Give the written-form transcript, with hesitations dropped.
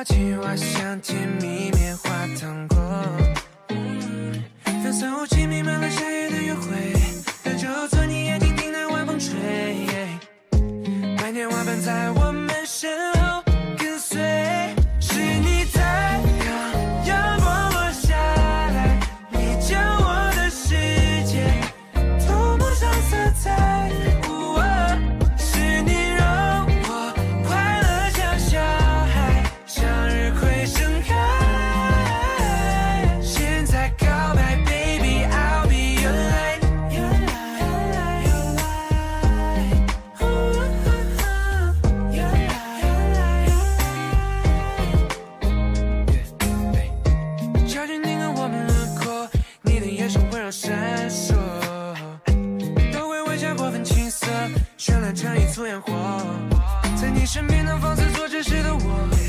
好奇，我像甜蜜棉花糖果。粉色雾气弥漫了夏夜的约会，等酒后做你眼睛听那晚风吹。怀念花瓣在我们身后跟随，是你太阳，阳光落下来，你将我的世界涂抹上色彩。是你让我快乐像小孩，向日葵盛开。现在告白 ，baby I'll be your light， your light， your light， your light。小军，你跟我们路过，你的眼神温柔闪烁，都会微笑过分青涩，绚烂成一簇烟火。在你身边能放肆做这事的我。